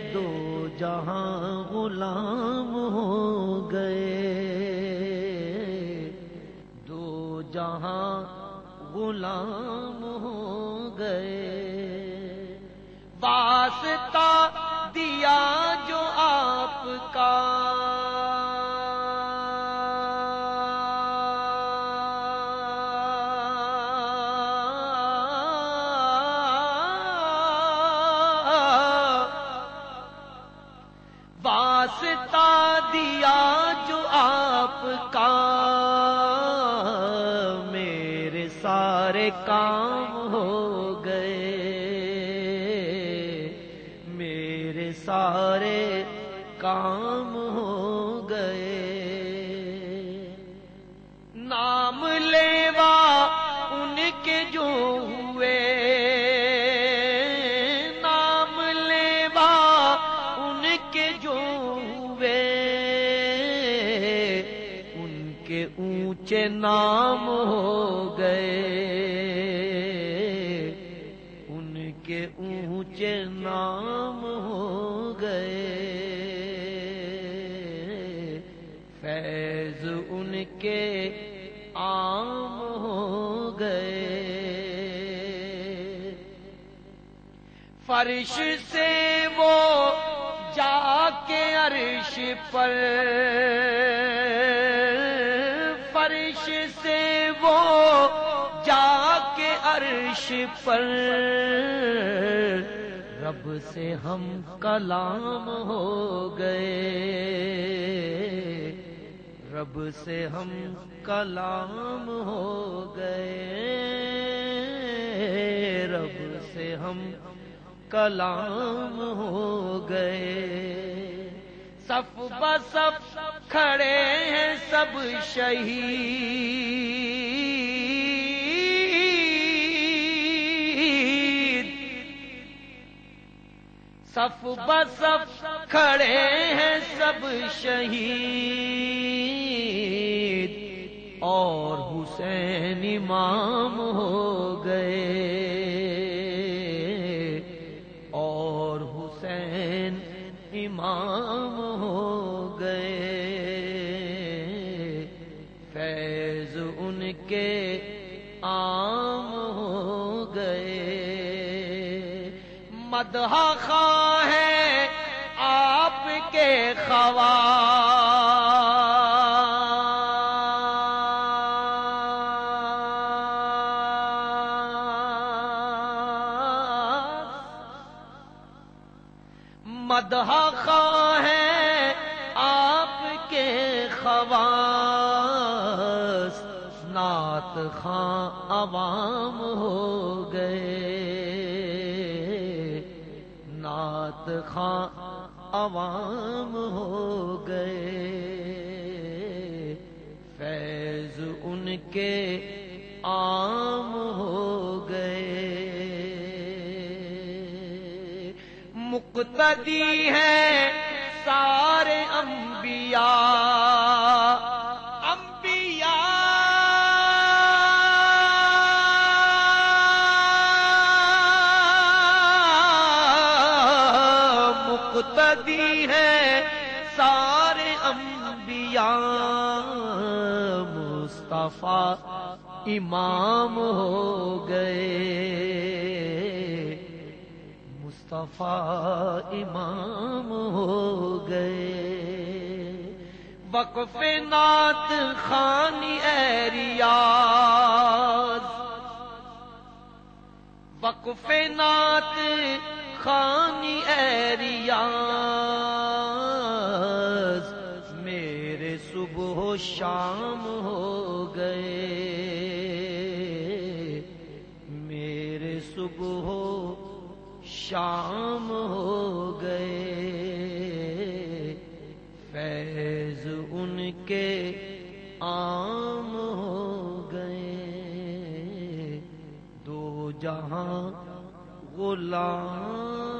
دو جہاں غلام ہو گئے، دو جہاں غلام ہو گئے، واسطہ دیا جو آپ کا واسطہ دیا جو آپ کا، میرے سارے کام ہو گئے، میرے سارے کام ہو گئے، نام لیوا ان کے جو ہوئے، نام لیوا ان کے جو ہوئے، ان کے اونچے نام ہو گئے، ان کے اونچے نام ہو گئے، فیض ان کے عام ہو گئے، فرش سے وہ جا کے عرش پر، فرش سے وہ جا کے عرش پر، رب سے ہم کلام ہو گئے، رب سے ہم کلام ہو گئے، رب سے ہم کلام ہو گئے، صف بصف کھڑے ہیں سب شہید، صف بصف کھڑے ہیں سب شہید، اور حسین امام ہو گئے، اور حسین امام ہو گئے، فیض ان کے عام ہو گئے، مدح خواہ ہے آپ کے خواص، مدح خواہ ہے آپ کے خواص، نعت خواں عوام ہو گئے، نعت خواں عوام ہو گئے، فیض ان کے عام ہو گئے، مقتدی ہیں سارے انبیاء، مقتدی ہیں سارے انبیاء، مصطفیٰ امام ہو گئے، مصطفیٰ امام ہو گئے، وقف نعت خوانی اے ریاض، وقف نعت خوانی اے ریاض، میرے صبح و شام ہو گئے، میرے صبح و شام ہو گئے، فیض ان کے عام ہو گئے، دو جہاں غلام